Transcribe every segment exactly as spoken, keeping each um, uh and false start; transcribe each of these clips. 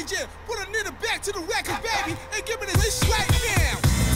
D J, put a nigga back to the record, baby, and give me this right now.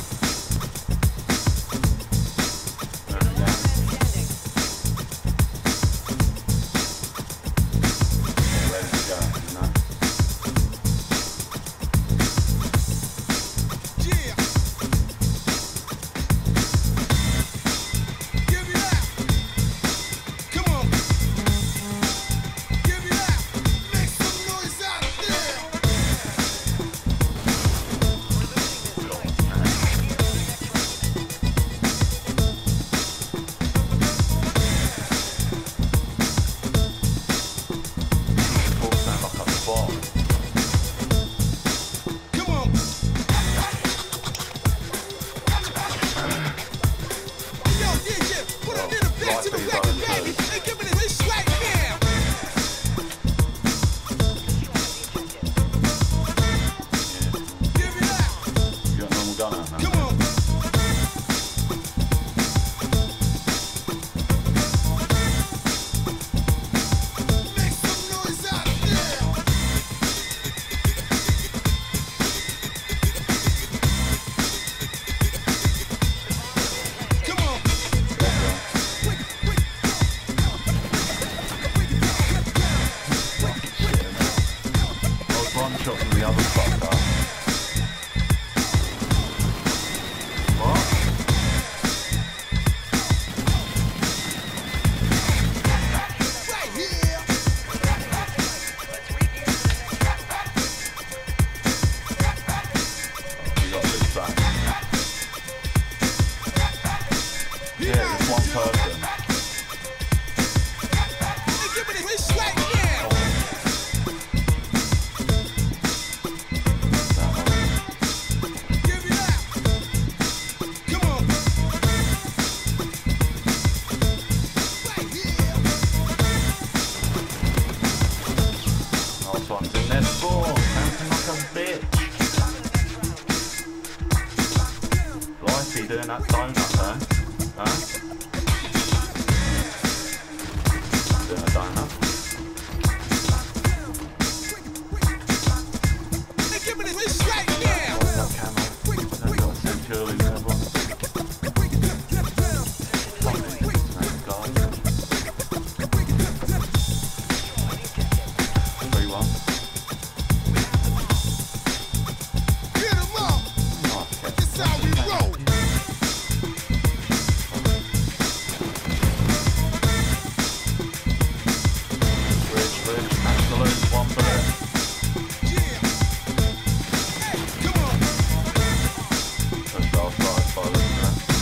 Doing that donut there, huh? Doing a donut. Give me this right now. That camera. I've got a security there, but three one. Get them up. This how we roll. One bullet. Yeah. Hey, come on. Just outside by the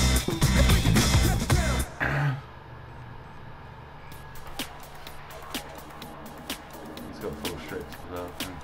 He's got full strips as well, I think.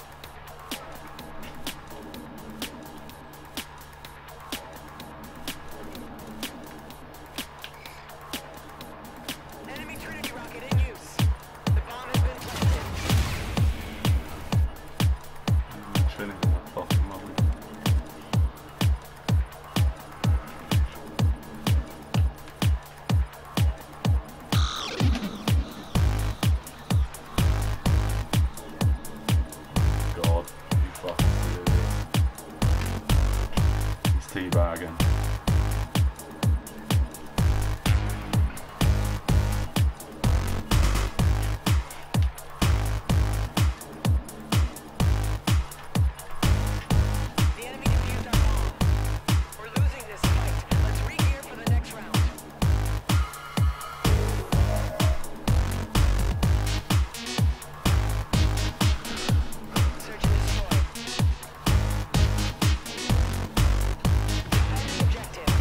Teabagging. The enemy defused our bomb. We're losing this fight. Let's re-gear for the next round. Search and destroy. Defend the objective.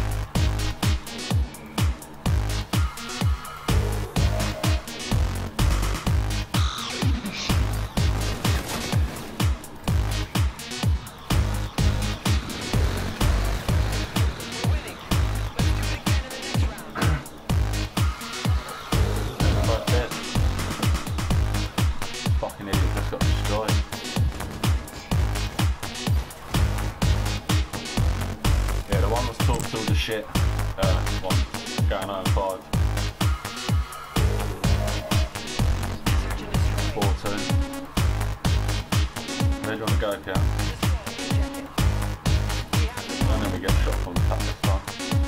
We're winning. Let's do it again in the next round. Like this. Fucking idiot just got destroyed. Yeah, the one that's talked all the shit. Uh, one going on five. four two. Where do you want to go, Cal? And then we get shot from the top as well.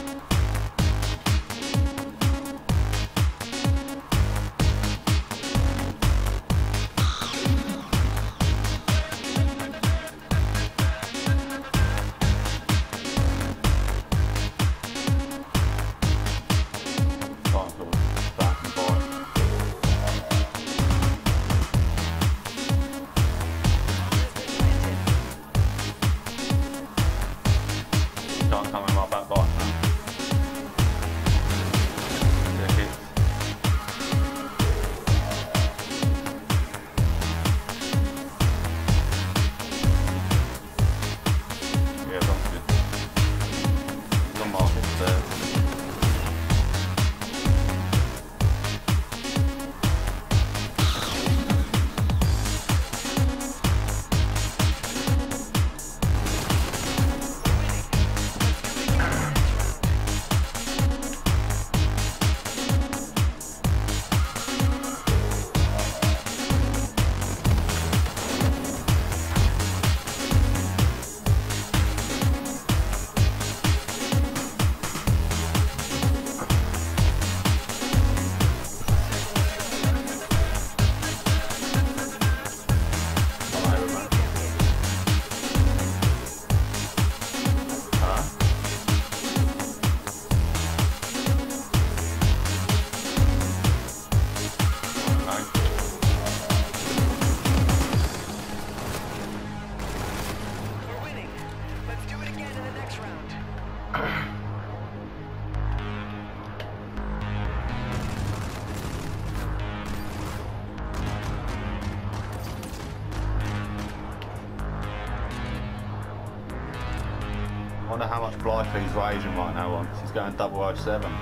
I wonder how much Blythe's raging right now on. He's going double oh seven.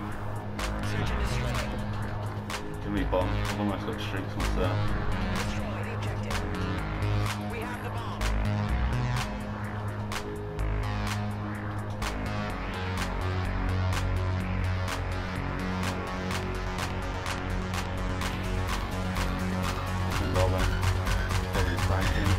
Search and destroy. Give me bomb. I've almost got streaks myself. Destroy the objective. We have the bomb. Robin. Probably flanking.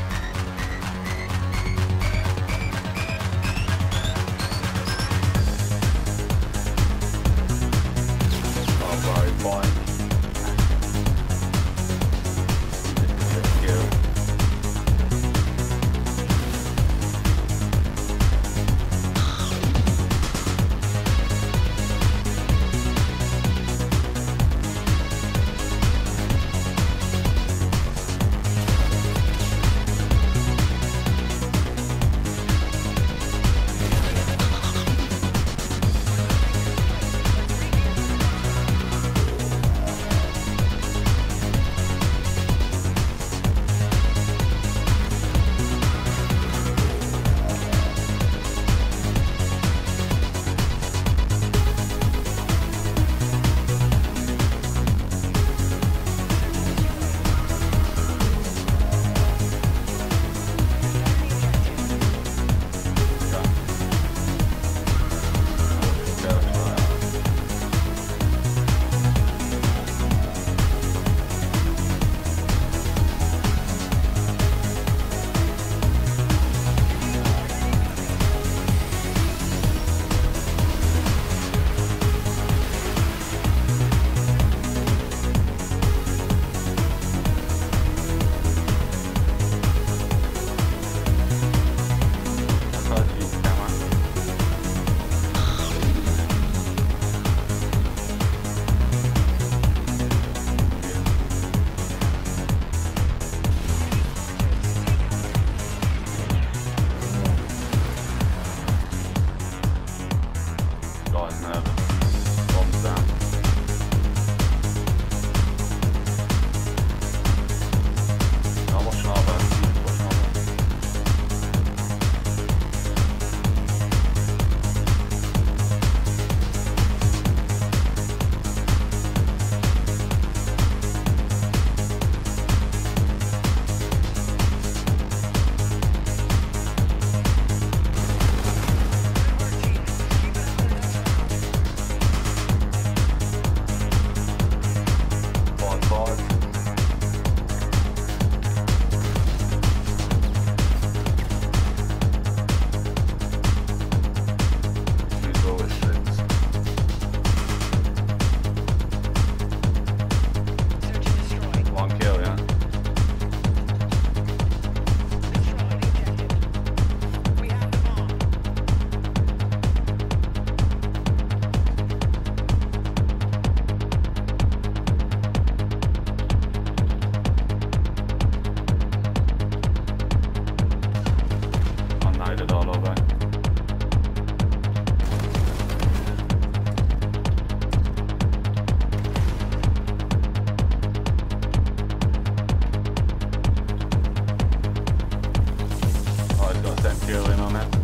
skill in on it.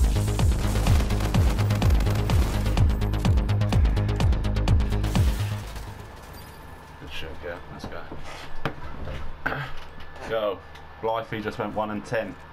Good shit, yeah, let's go. Go. Blythe just went one and ten.